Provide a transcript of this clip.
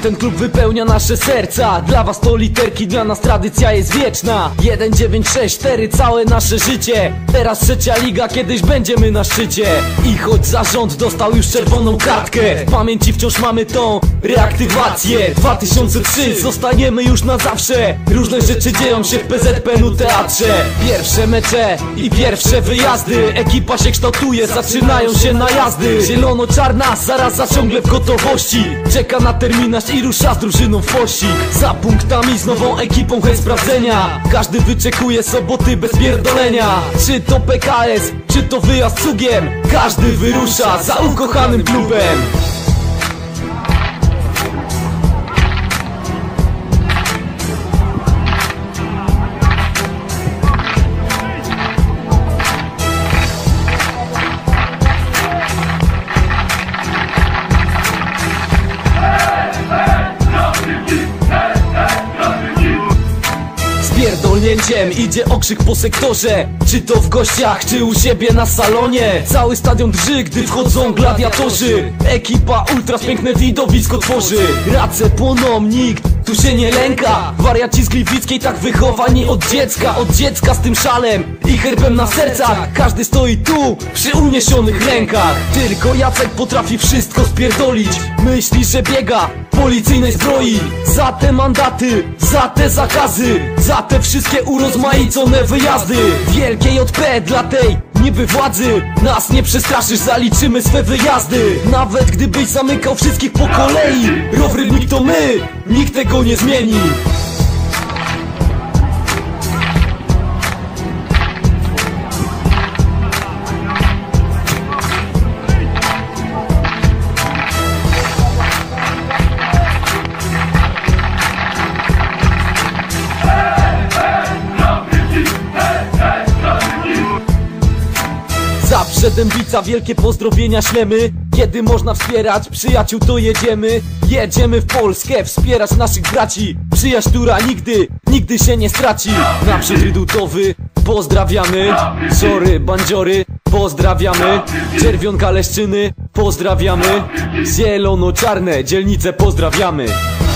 ten klub wypełnia nasze serca. Dla was to literki, dla nas tradycja jest wieczna. 1, 9, 6, 4, całe nasze życie. Teraz trzecia liga, kiedyś będziemy na szczycie. I choć zarząd dostał już czerwoną kartkę, w pamięci wciąż mamy tą reaktywację. 2003, zostaniemy już na zawsze. Różne rzeczy dzieją się w PZPN-u teatrze. Pierwsze mecze i pierwsze wyjazdy. Ekipa się kształtuje, zaczynają się najazdy. Zielono-czarna zaraz ciągle w gotowości. Czeka na terminarz i rusza z drużyną w pościg. Za punktami z nową ekipą chęć sprawdzenia. Każdy wyczekuje soboty bez pierdolenia. Czy to PKS, czy to wyjazd cugiem, każdy wyrusza za ukochanym klubem. Pierdolnięciem idzie okrzyk po sektorze. Czy to w gościach, czy u siebie na salonie. Cały stadion drży, gdy wchodzą gladiatorzy. Ekipa ultras piękne widowisko tworzy. Race płoną, nikt tu się nie lęka. Wariaci z Gliwickiej tak wychowani od dziecka z tym szalem i herbem na sercach. Każdy stoi tu przy uniesionych rękach. Tylko Jacek potrafi wszystko spierdolić. Myśli, że biega policyjnej zbroi. Za te mandaty, za te zakazy, za te wszystkie urozmaicone wyjazdy. Wielkie JP dla tej niby władzy. Nas nie przestraszysz, zaliczymy swe wyjazdy. Nawet gdybyś zamykał wszystkich po kolei, Rowrybnik to my, nikt tego nie zmieni. Zawsze Dębica, wielkie pozdrowienia ślemy. Kiedy można wspierać przyjaciół, to jedziemy. Jedziemy w Polskę, wspierać naszych braci. Przyjaźń, która nigdy się nie straci. Naprzód Rydutowy, pozdrawiamy. Zory, bandziory, pozdrawiamy. Czerwionka, Leszczyny, pozdrawiamy. Zielono-czarne dzielnice, pozdrawiamy.